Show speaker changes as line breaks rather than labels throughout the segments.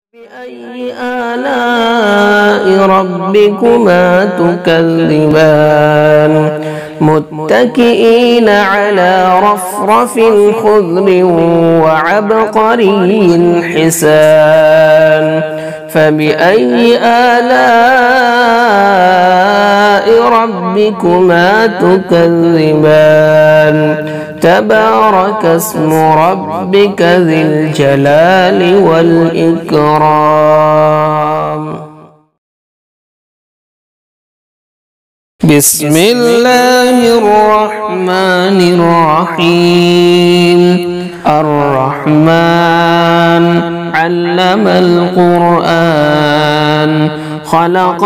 بأي آلاء ربكما تكذبان متكئين على رفرف خضر وعبقري حسان فبأي آلاء ربكما تكذبان تبارك اسم ربك ذي الجلال والإكرام. بسم الله الرحمن الرحيم. الرحمن علم القرآن خلق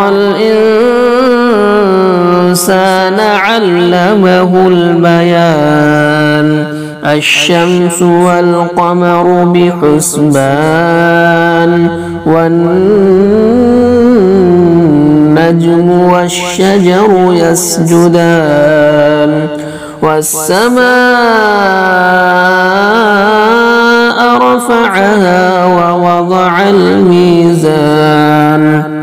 الإنسان علمه البيان الشمس والقمر بحسبان والنجم والشجر يسجدان والسماء رفعها ووضع الميزان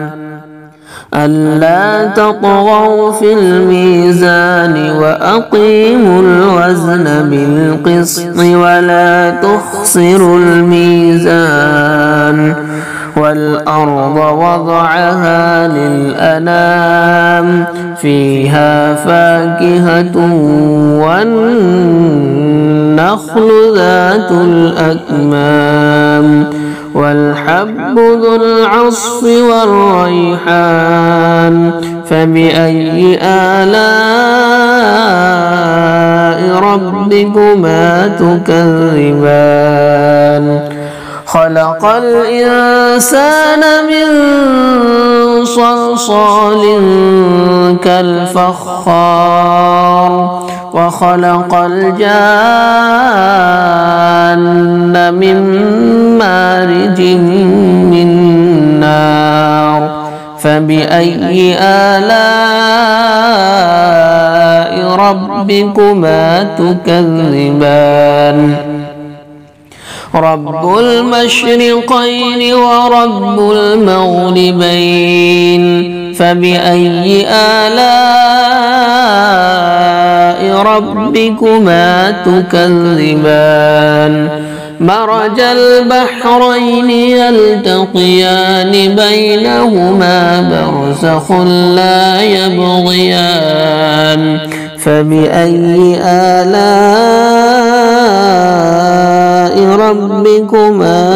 ألا تطغوا في الميزان وأقيموا الوزن بالقسط ولا تخسروا الميزان والأرض وضعها للأنام فيها فاكهة والنخل ذات الأكمام والحب ذو العصف والريحان فبأي آلاء ربكما تكذبان خلق الإنسان من صلصال كالفخار وخلق الجان من مارج من نار فبأي آلاء ربكما تكذبان رب المشرقين ورب المغربين فبأي آلاء ربكما تكذبان مرج البحرين يلتقيان بينهما برزخ لا يبغيان فبأي آلاء ربكما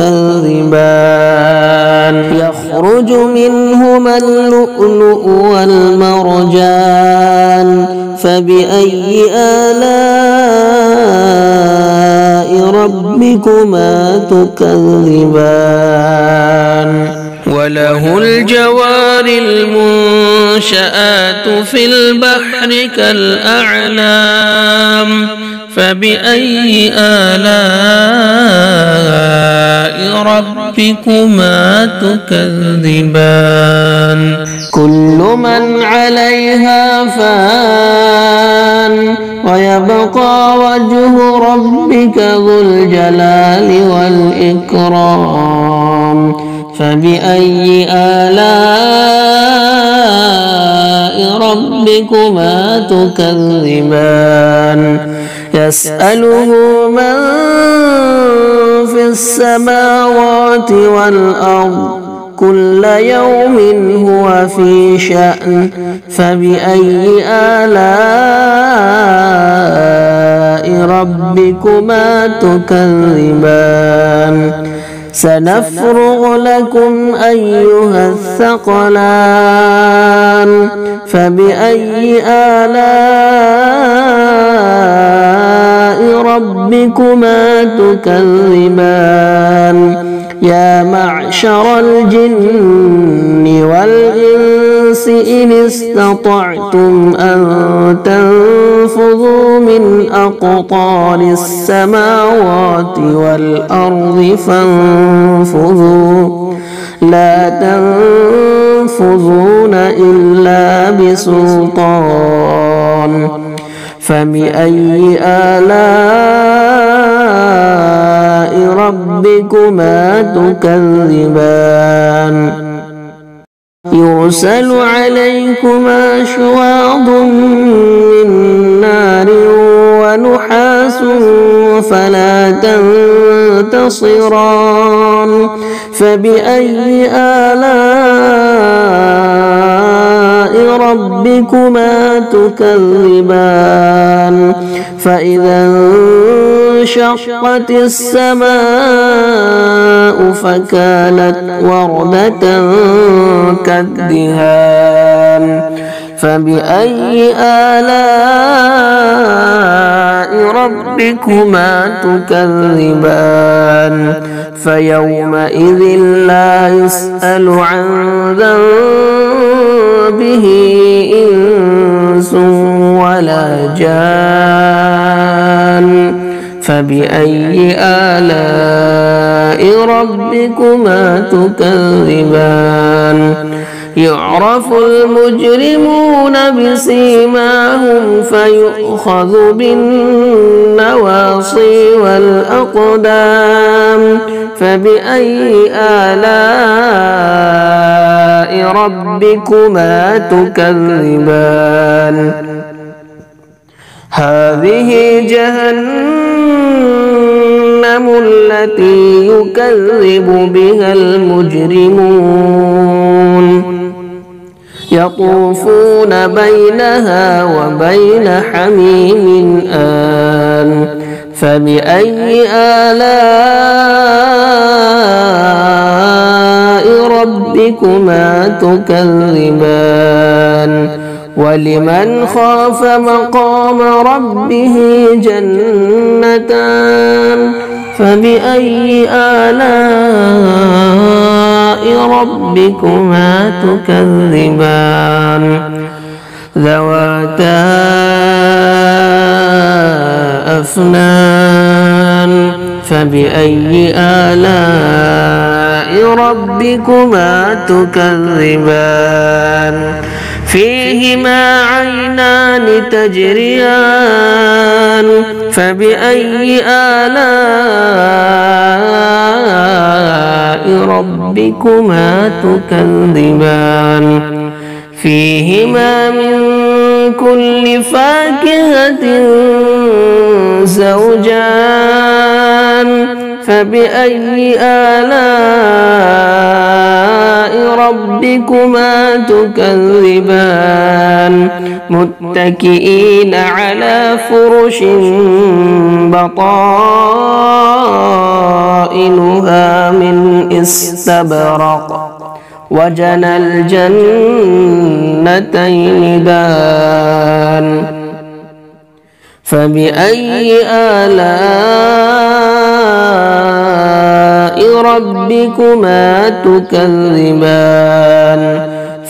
تكذبان يخرج منهما اللؤلؤ والمرجان فبأي آلاء ربكما تكذبان وله الجوار المنشآت في البحر كالأعلام فبأي آلاء ربكما تكذبان كل من عليها فان ويبقى وجه ربك ذو الجلال والإكرام فبأي آلاء ربكما تكذبان يسأله من في السماوات والأرض كل يوم هو في شأن فبأي آلاء ربكما تكذبان سنفرغ لكم أيها الثقلان فبأي آلاء ربكما تكذبان يا معشر الجن والإنس إن استطعتم أن تنفذوا من أقطار السماوات والأرض فانفذوا لا تنفذون إلا بسلطان فبأي آلاء ربكما تكذبان يرسل عليكما شواظ من نار ونحاس فلا تنتصران فبأي آلاء ربكما تكذبان فإذا انشقت السماء فكانت وردة كالدهان فبأي آلاء ربكما تكذبان فيومئذ لا يسأل عن ذنبه إنس ولا جان فبأي آلاء ربكما تكذبان يعرف المجرمون بسيماهم فيؤخذ بالنواصي والأقدام فبأي آلاء ربكما تكذبان هذه جهنم التي يكذب بها المجرمون يطوفون بينها وبين حميم آن فبأي آلاء ربكما تكذبان ولمن خاف مقام ربه جنتان فبأي آلاء ربكما تكذبان ذواتا أفنان فبأي آلاء ربكما تكذبان فيهما عينان تجريان فبأي آلاء ربكما تكذبان فيهما من كل فاكهة زوجان فبأي آلاء ربكما تكذبان متكئين على فرش بطائنها من استبرق وجنى الجنتين دان فبأي آلاء ربكما تكذبان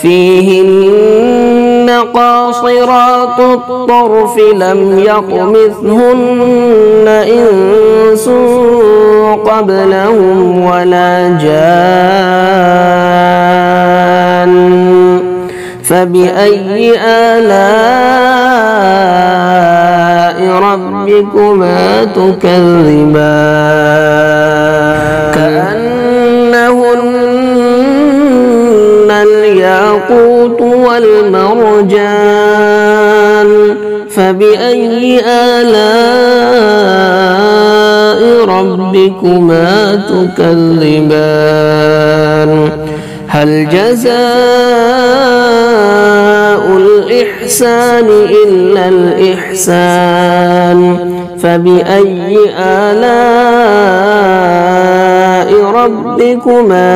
فيهن قاصرات الطرف لم يطمثهن إنس قبلهم ولا جان فبأي آلاء ربكما تكذبان كأنهن الياقوت والمرجان فبأي آلاء ربكما تكذبان هل جزاء الإحسان إلا الإحسان فبأي آلاء ربكما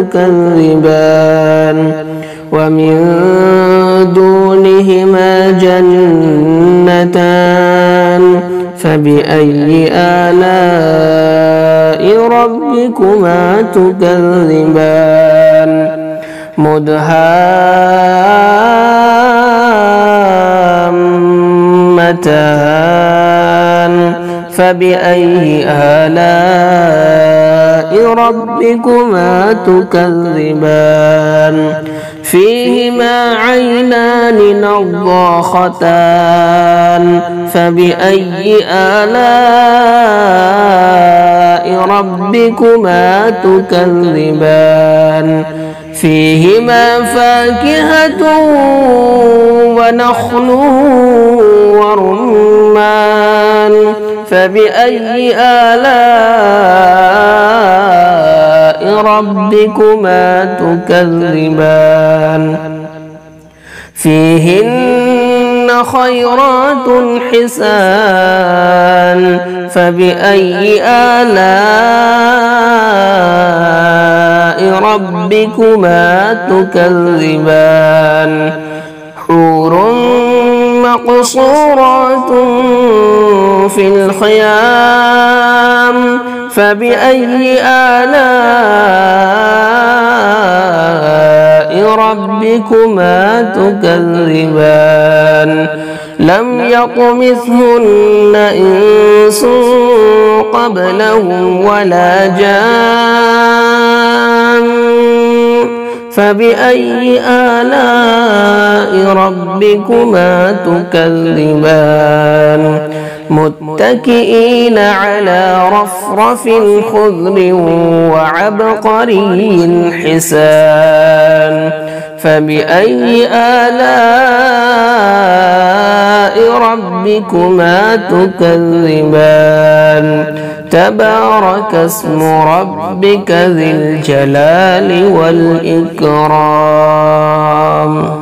تكذبان ومن دونهما جنتان فبأي آلاء ربكما تكذبان مدهامتان فبأي آلاء ربكما تكذبان فيهما عينان نضاختان فبأي آلاء ربكما تكذبان فيهما فاكهة ونخل ورمان فبأي آلاء ربكما تكذبان فيهن خيرات حسان فبأي آلاء ربكما تكذبان حور مقصورات في الخيام فبأي آلاء ربكما تكذبان لم يطمثهن إنس قبلهم ولا جان فبأي آلاء ربكما تكذبان متكئين على رفرف خضر وعبقري حسان فبأي آلاء ربكما تكذبان تبارك اسم ربك ذي الجلال والإكرام.